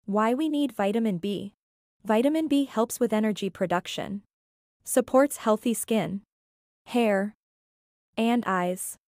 Why we need vitamin B. Vitamin B helps with energy production, supports healthy skin, hair, and eyes.